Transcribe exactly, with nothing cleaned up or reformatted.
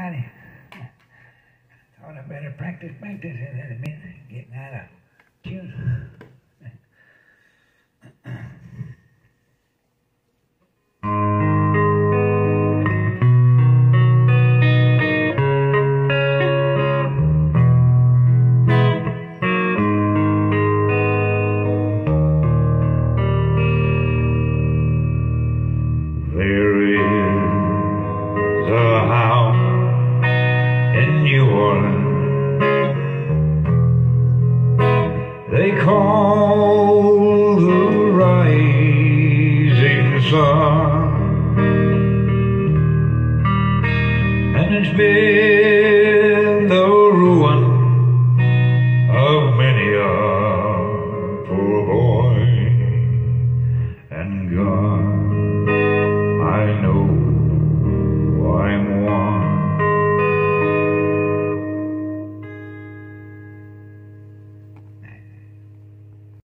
everybody. Thought I better practice, practice, and then a minute getting out of tune. There is a house in New Orleans they call the Rising Sun, and it's been